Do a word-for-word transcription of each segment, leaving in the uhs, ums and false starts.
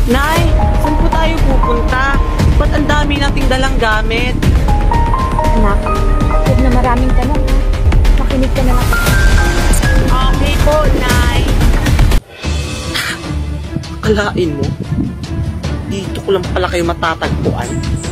Nay, saan po tayo pupunta? Ba't ang dami nating dalang gamit? Anak, huwag na maraming tanong ha. Makinig ka na lang. Okay po, Nay. Akalain mo, dito ko lang pala kayo matatagpuan.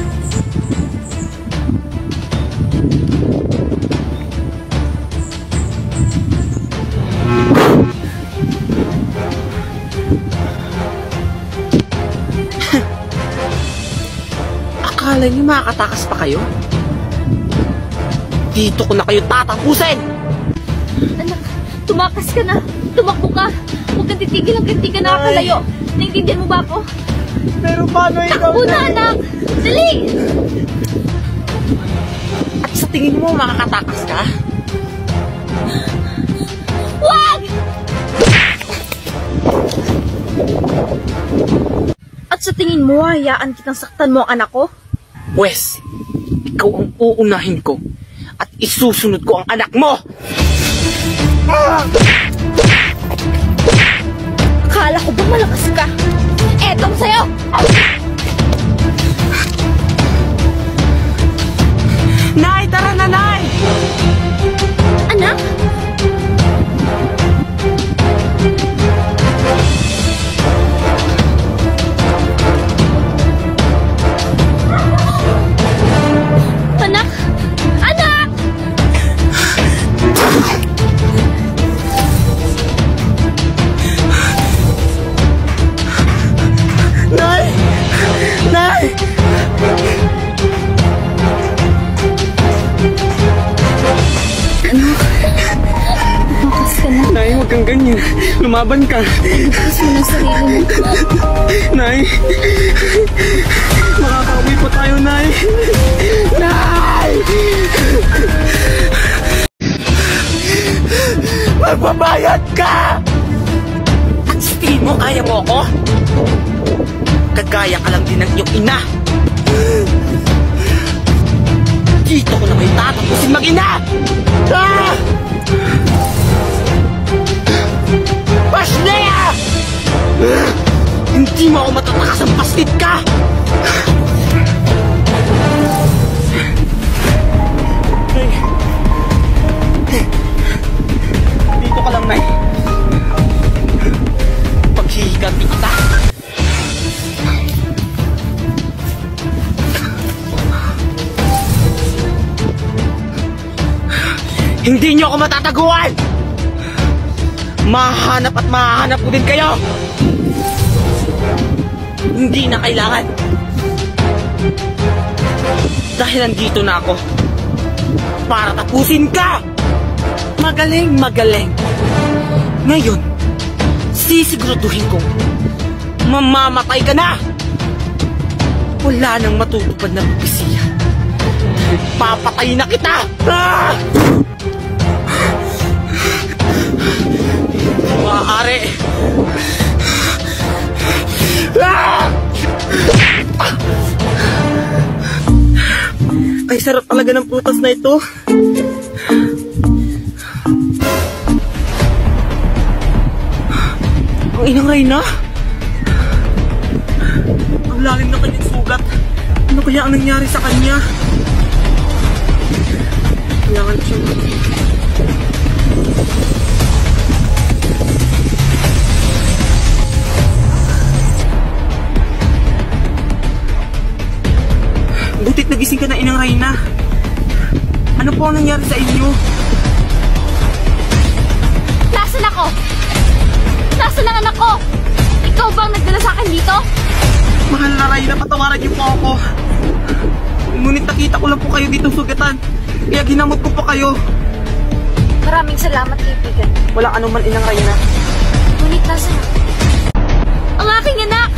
Akala niyo makakatakas pa kayo? Dito ko na kayo tatapusin! Anak, tumakas ka na. Tumakbo ka. Huwag kang titigil hanggang di ka nakakalayo. Naintindihan mo ba ako? Pero paano ikaw? Takbo na, anak! Dali! At sa tingin mo makakatakas ka? Wag! At sa tingin mo, hayaan kitang saktan mo ang anak ko? Wes, ikaw ang uunahin ko at isusunod ko ang anak mo! Akala ko ba malakas ka? Etong sa'yo! Nay, tara na, Nay! Anak? Anak! Anak! Nay! Nay! Bukas ka na. Nay, huwag kang ganyan. Lumaban ka. Bukas mo na sarili mo. Nay! Makakauwi pa tayo, Nay! Nay! Magbabayad ka! At sa tingin mo, kaya mo ako? Kagaya ka lang din ng iyong ina. Dito ko na kayo tatapusin mag-ina! Ah! Pashlea! Ah! Hindi mo ako matatakas ang paslit ka! Nay. Dito ka lang, Nay. Paghihiganti kita. Hindi niyo ako matataguan! Mahanap at mahanap ko din kayo! Hindi na kailangan. Dahil nandito na ako para tapusin ka! Magaling, magaling. Ngayon, sisiguraduhin kong mamamatay ka na! Wala nang matutupad na propesiya. Papatay na kita! Ah! Maaari! Ah! Ay, sarap talaga ng prutas na ito. Ang inang Reyna. Ang lalim na kanyang sugat. Ano kaya ang nangyari sa kanya? Kailangan siya. Butit nagising ka na, inang Reyna. Ano po ang nangyari sa inyo? Nasaan ako? Nasaan ang anak ko? Ikaw ba ang nagdala sa akin dito? Mahal na Reyna, patawaran niyo po ako. Ngunit nakita ko lang po kayo dito sugatan. Kaya ginamot ko po kayo. Maraming salamat, kaibigan. Wala anuman, inang Reyna. Ngunit nasaan ako? Ang aking anak!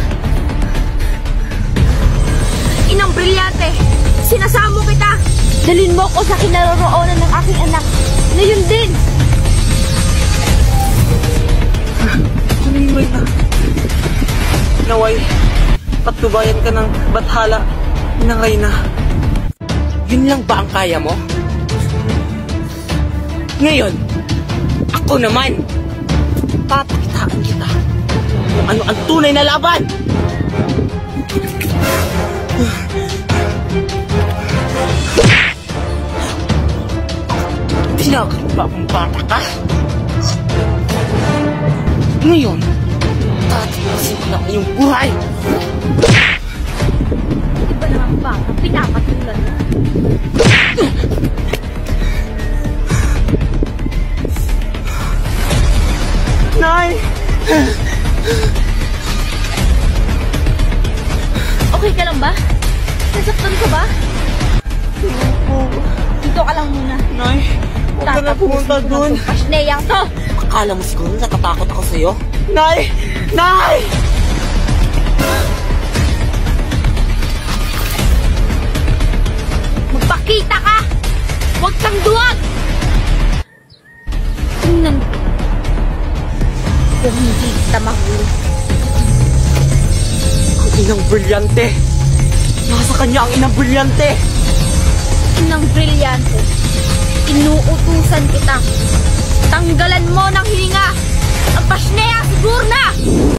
Inang brilyante! Sinasamo kita! Dalhin mo ko sa kinaroroonan ng aking anak. Ngayon din! Ano yung Reyna? Naway, patnubayan ka ng bathala, inang Reyna. Yun lang ba ang kaya mo? Ngayon, ako naman, papakitaan kita kung ano ang tunay na laban! Tinagpa akong bata ka? Ngayon, tatapusin ko na ang iyong buhay! Iba naman ba? Pinapatulan na. Nay! Okay ka lang ba? Nasaktan ka ba? Dito ka lang muna. Nay, huwag ka na pumunta dun. Pasneyang to! Akala mo siguro natatakot ako sa'yo? Nay! Nay! Magpakita ka! Huwag kang duwag! Tingnan ko. Kung hindi kita mahuli. Ang inang brilyante! Nasa kanya ang inang brilyante! Inang brilyante. Inuutusan kita. Tanggalan mo ng hininga. Ang pasneya siguro na!